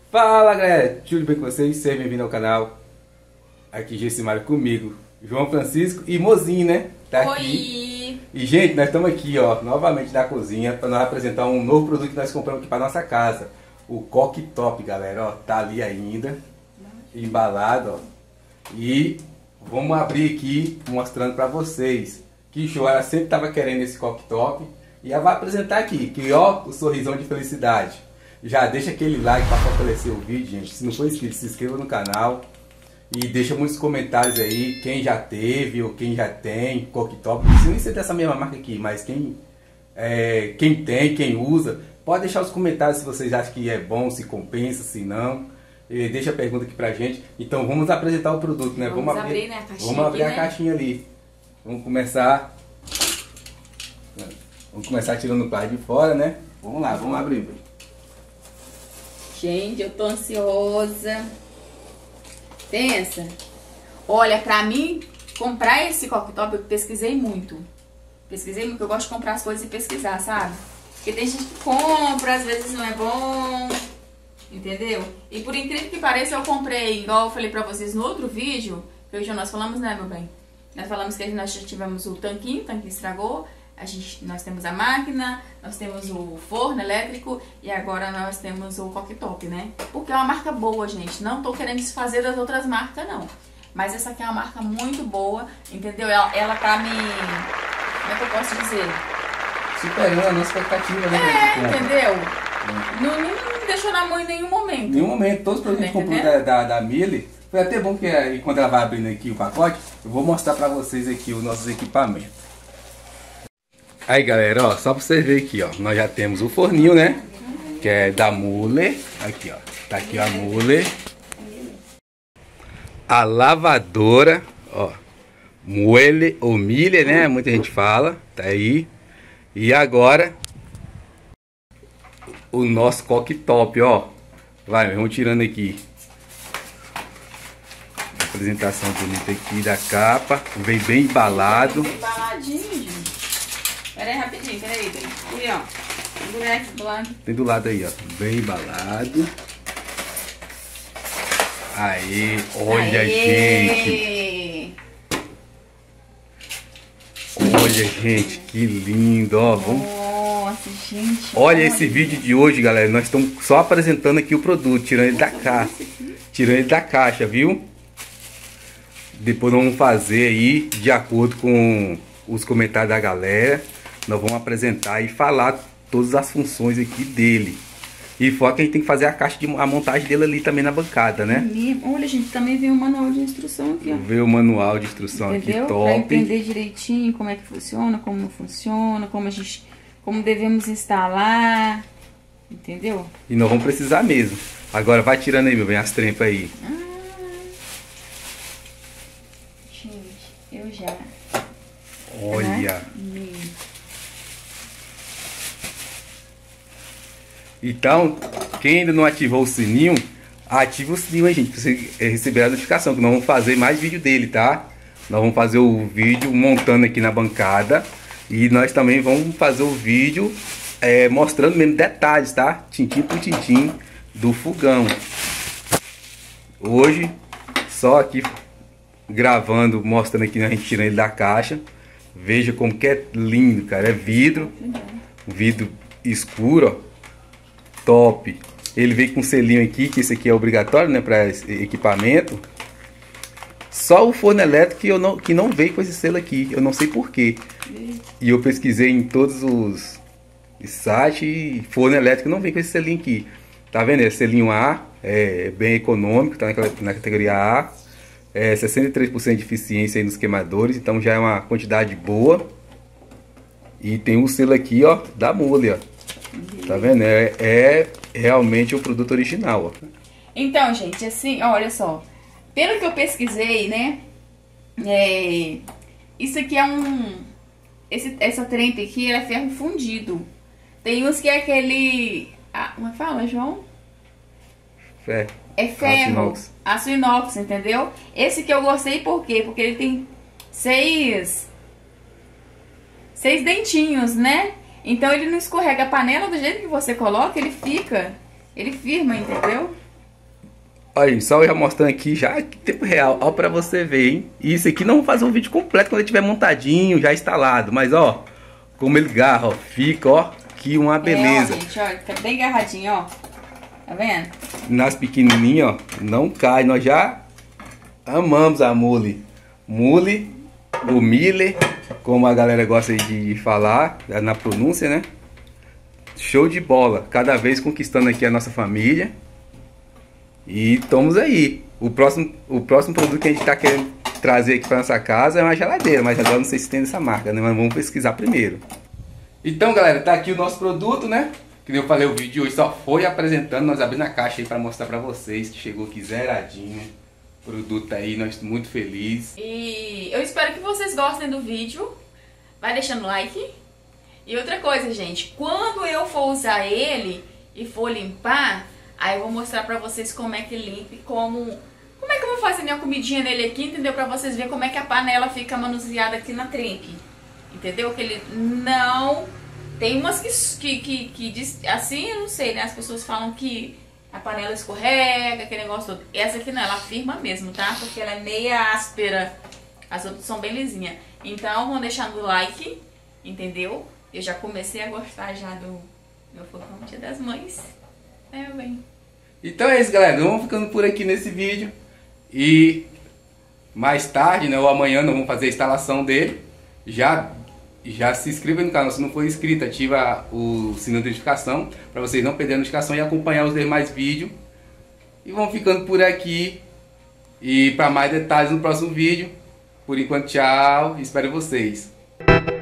Fala galera, tudo bem com vocês? Seja bem-vindo ao canal. Aqui Gessimário comigo, João Francisco e Mozinho, né? Tá Oi! Aqui. E gente, nós estamos aqui, ó, novamente na cozinha para nós apresentar um novo produto que nós compramos aqui para nossa casa. O Coque Top, galera, ó, tá ali ainda, embalado, ó. E vamos abrir aqui mostrando para vocês que show, ela sempre tava querendo esse Coque Top e ela vai apresentar aqui, que ó, o sorrisão de felicidade. Já deixa aquele like para fortalecer o vídeo, gente. Se não for inscrito, se inscreva no canal. E deixa muitos comentários aí, quem já teve ou quem já tem Coque Top. Não precisa nem ser dessa mesma marca aqui, mas quem tem, quem usa, pode deixar os comentários se vocês acham que é bom, se compensa, se não. E deixa a pergunta aqui pra gente. Então vamos apresentar o produto, né? Vamos abrir, né, a caixinha. Vamos abrir aqui, a caixinha ali. Vamos começar tirando o plástico de fora, né? Vamos lá, vamos abrir. Gente, eu tô ansiosa. Pensa. Olha, pra mim, comprar esse Coque Top, eu pesquisei muito. Eu gosto de comprar as coisas e pesquisar, sabe? Porque tem gente que compra, às vezes não é bom. Entendeu? E por incrível que pareça, eu comprei, igual eu falei pra vocês no outro vídeo, que hoje nós falamos, né, meu bem? Nós falamos que nós já tivemos o tanquinho estragou. Nós temos a máquina, nós temos o forno elétrico e agora nós temos o Coque Top, né? Porque é uma marca boa, gente. Não tô querendo desfazer das outras marcas, não. Mas essa aqui é uma marca muito boa, entendeu? Ela tá me... Como é que eu posso dizer? Superando a nossa expectativa, né? Entendeu? Não me deixou na mão em nenhum momento. Em nenhum momento. Todos os produtos que comprou da Mille. Foi até bom que quando ela vai abrindo aqui o pacote, eu vou mostrar pra vocês aqui os nossos equipamentos. Aí galera, ó, só pra vocês verem aqui, ó, nós já temos o forninho, né, que é da Mille, aqui ó, tá aqui a Mille, a lavadora, ó, Muelle ou Mille, né, muita gente fala, tá aí, e agora, o nosso Coque Top, ó, vai, vamos tirando aqui, apresentação bonita aqui da capa, vem bem embalado. Bem embaladinho, gente. Pera aí, rapidinho, pera aí. Aqui, ó. Do lado. Tem do lado aí, ó. Bem embalado. Aí, olha, gente. Olha, gente, que lindo, ó. Nossa, gente. Olha esse vídeo de hoje, galera. Nós estamos só apresentando aqui o produto, tirando ele da caixa. Tirando ele da caixa, viu? Depois nós vamos fazer aí, de acordo com os comentários da galera. Nós vamos apresentar e falar todas as funções aqui dele. E fora que a gente tem que fazer a montagem dele ali também na bancada, né? Olha, gente, também veio o manual de instrução aqui, ó. Veio o manual de instrução. Entendeu? Aqui, top. Pra entender direitinho como é que funciona, como não funciona, como devemos instalar. Entendeu? E nós vamos precisar mesmo. Agora vai tirando aí, meu bem, as trempas aí. Gente, eu já... Olha. Então, quem ainda não ativou o sininho, ativa o sininho aí, gente, pra você receber a notificação, que nós vamos fazer mais vídeo dele, tá? Nós vamos fazer o vídeo montando aqui na bancada. E nós também vamos fazer o vídeo mostrando mesmo detalhes, tá? Tintim por tintim do fogão. Hoje, só aqui gravando, mostrando aqui, né, a gente tirando ele da caixa. Veja como que é lindo, cara. É vidro. Vidro escuro, ó. Top. Ele veio com um selinho aqui, que esse aqui é obrigatório, né, para equipamento. Só o forno elétrico que não veio com esse selo aqui. Eu não sei porquê. E eu pesquisei em todos os sites e forno elétrico não vem com esse selinho aqui. Tá vendo? É selinho A, é bem econômico, tá na categoria A. 63% de eficiência aí nos queimadores, então já é uma quantidade boa. E tem o selo aqui, ó, da Mille, ó. Tá vendo? É realmente o produto original, ó. Então, gente, assim, olha só. Pelo que eu pesquisei, né? Isso aqui é essa trempa aqui, ela é ferro fundido. Tem uns que é aquele... como é que fala, João? É ferro. Aço inox, entendeu? Esse que eu gostei por quê? Porque ele tem 6 dentinhos, né? Então ele não escorrega. A panela, do jeito que você coloca, ele firma, entendeu? Olha, só eu já mostrando aqui já que tempo real, ó, pra você ver, hein? Isso aqui não vou fazer um vídeo completo quando ele estiver montadinho, já instalado, mas ó, como ele garra, ó, fica, ó, que uma beleza. Ó, gente, ó, fica bem agarradinho, ó. Tá vendo? Nas pequenininhas, ó, não cai, nós já amamos a mule. Mule, o mille, como a galera gosta de falar, na pronúncia, né? Show de bola, cada vez conquistando aqui a nossa família. E estamos aí. O próximo produto que a gente está querendo trazer aqui para nossa casa é uma geladeira, mas agora não sei se tem essa marca, né? Mas vamos pesquisar primeiro. Então, galera, tá aqui o nosso produto, né? Que nem eu falei, o vídeo hoje só foi apresentando, nós abrimos a caixa aí para mostrar para vocês que chegou aqui zeradinho. Produto aí, nós estamos muito felizes. E eu espero que vocês gostem do vídeo. Vai deixando like. E outra coisa, gente, quando eu for usar ele e for limpar, aí eu vou mostrar pra vocês como é que limpa e como é que eu vou fazer minha comidinha nele aqui, entendeu? Pra vocês verem como é que a panela fica manuseada aqui na trempe. Entendeu? Que ele não... Tem umas que diz, assim, eu não sei, né? As pessoas falam que a panela escorrega, aquele negócio todo. Essa aqui não, ela firma mesmo, tá? Porque ela é meia áspera. As outras são bem lisinhas. Então, vão deixando o like, entendeu? Eu já comecei a gostar já do meu fogão Dia das Mães. Bem. Então é isso, galera. Vamos ficando por aqui nesse vídeo. E mais tarde, né, ou amanhã, nós vamos fazer a instalação dele. Já se inscreva no canal se não for inscrito. Ativa o sininho de notificação para vocês não perderem a notificação e acompanhar os demais vídeos. E vamos ficando por aqui. E para mais detalhes no próximo vídeo. Por enquanto, tchau. Espero vocês.